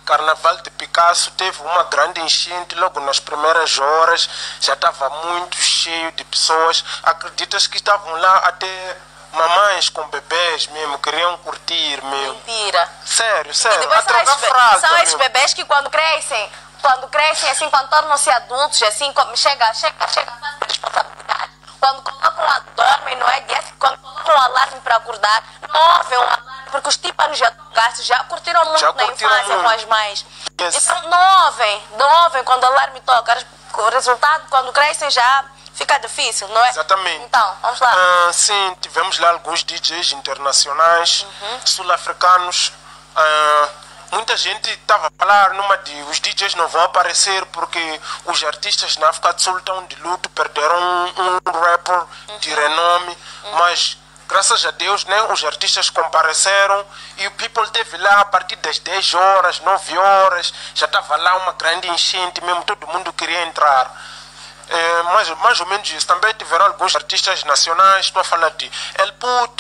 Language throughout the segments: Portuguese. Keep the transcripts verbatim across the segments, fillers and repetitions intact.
Carnaval de Picasso teve uma grande enchente logo nas primeiras horas, já estava muito cheio de pessoas. Acreditas que estavam lá até mamães com bebês mesmo, queriam curtir mesmo. Mentira. Sério, sério. E depois são, Atrás da esses, fralda são esses mesmo. bebês que quando crescem, quando crescem assim, quando tornam-se adultos, assim, como chega, chega, chega a fase de responsabilidade. Quando colocam a dormem, não é? Quando colocam um alarme para acordar, não ouvem um alarme, porque os tímpanos já estão gastos, já curtiram muito Já na curtiram infância muito. com as mães. Yes. Então não ouvem, não ouvem quando o alarme toca. O resultado, quando crescem, já fica difícil, não é? Exatamente. Então, vamos lá. Ah, sim, tivemos lá alguns D Js internacionais, Uhum. sul-africanos. Ah, muita gente estava a falar numa de os D Js não vão aparecer porque os artistas na África do Sul estão de luto, perderam um, um rapper Uhum. de renome, uhum. mas graças a Deus, né, os artistas compareceram e o people esteve lá a partir das dez horas, nove horas, já estava lá uma grande enchente mesmo, todo mundo queria entrar. É, mais, mais ou menos isso. Também tiveram alguns artistas nacionais, estou a falar de El Puto,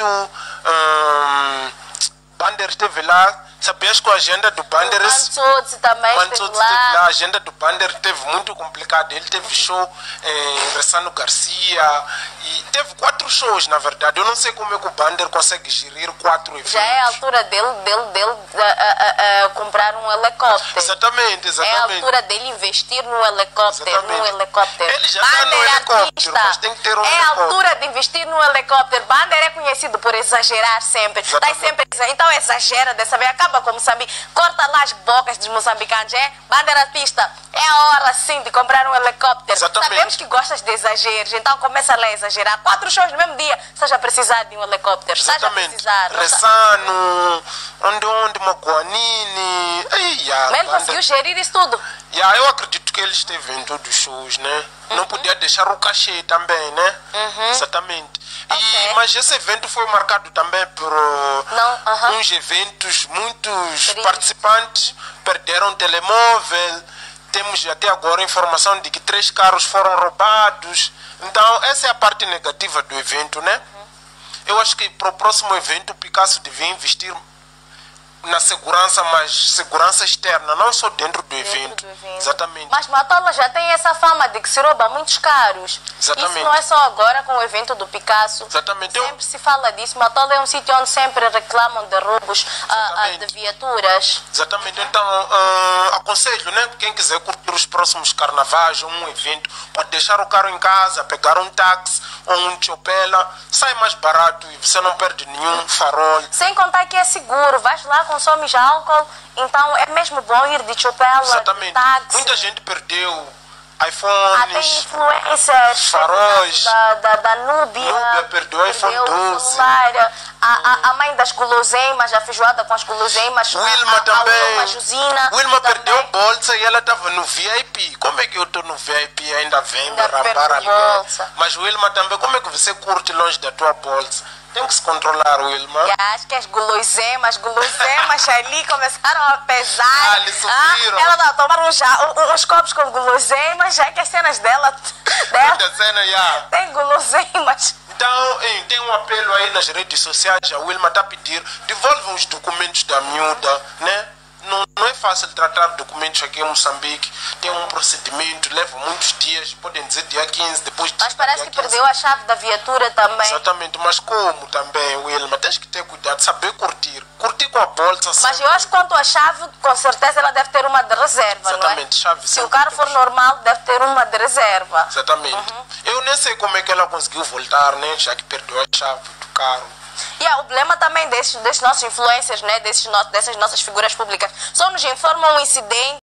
um, Bander esteve lá. Sabias que a agenda do Bander... Mansutsi também Mansutsi esteve lá. esteve lá. A agenda do Bander teve muito complicada. Ele teve show em Ressano Garcia e teve quatro shows, na verdade. Eu não sei como é que o Bander consegue gerir quatro eventos. Já é a altura dele, dele, dele uh, uh, uh, comprar um helicóptero. Exatamente, exatamente. É a altura dele investir num helicóptero. Exatamente. Num helicóptero. Ele já está no Bander helicóptero, artista. mas tem que ter um É a helicóptero. altura de investir num helicóptero. Bander é conhecido por exagerar sempre. Tá Exatamente. sempre exa- então exagera dessa vez. Acaba com Moçambique. Corta lá as bocas dos moçambicanos. É? Bander artista. É a hora sim de comprar um helicóptero. Exatamente. Sabemos que gostas de exageros. Então começa lá a exagerar. Quatro shows no mesmo dia. Estás a precisar de um helicóptero. Estás a Exatamente. precisar. Não tá- Ressano, onde, onde, Maguanini. Ei, ah, Mas ele Bander- conseguiu gerir isso tudo. Yeah, eu acredito que ele esteve em todos os shows, né? Não podia deixar o cachê também, né? Exatamente. E, Ok. mas esse evento foi marcado também por uh, Não, aham. uns eventos, muitos Por isso. participantes perderam telemóvel. Temos até agora informação de que três carros foram roubados. Então, essa é a parte negativa do evento, né? Eu acho que para o próximo evento o Picasso devia investir na segurança, mas segurança externa, não só dentro do Dentro evento. do evento. Exatamente. Mas Matola já tem essa fama de que se rouba muitos caros. Exatamente. Isso não é só agora com o evento do Picasso. Exatamente. Eu- Sempre se fala disso. Matola é um sítio onde sempre reclamam de roubos ah, ah, Exatamente. de viaturas. Exatamente. Então, ah, aconselho, né? Quem quiser curtir os próximos carnavais ou um evento, pode deixar o carro em casa, pegar um táxi ou um chopela, sai mais barato e você não perde nenhum farol. Sem contar que é seguro. Vais lá, consomes álcool. Então é mesmo bom ir de chopela, de Exatamente. táxi. Muita gente perdeu Até iPhones, influencers, faróis. da, da, da Núbia, Núbia perdeu o iPhone perdeu o doze. celular, a, a, a mãe das guloseimas, a feijoada com as guloseimas, Wilma a, a, também. a Wilma Jusina. Wilma também. perdeu bolsa e ela estava no V I P. Como é que eu estou no V I P e ainda vem me Ainda rambar perco alguém? bolsa. Mas Wilma também, como é que você curte longe da tua bolsa? Tem que se controlar, Wilma. E acho que as guloseimas, guloseimas ali começaram a pesar. Ah, eles subiram. ela não, tomaram já, um- uns copos com guloseimas, já que as cenas dela, dela Muita cena, já. tem guloseimas. Então, hein, tem um apelo aí nas redes sociais, a Wilma está a pedir, devolvam os documentos da miúda, né? Não, não é fácil tratar documentos aqui em Moçambique, tem um procedimento, leva muitos dias, podem dizer dia quinze, depois de Mas parece dia que quinze. perdeu a chave da viatura também. Exatamente, mas como também, Wilma? Tens que ter cuidado, saber curtir. Curtir com a bolsa. Mas sempre. eu acho que quanto à chave, com certeza ela deve ter uma de reserva, Exatamente, não é? chave Se o sempre carro tem for chave. normal, deve ter uma de reserva. Exatamente. Eu nem sei como é que ela conseguiu voltar, né? Já que perdeu a chave do carro. E é, o problema também desses, desses nossos influencers, né? Desses no, dessas nossas figuras públicas, só nos informam um incidente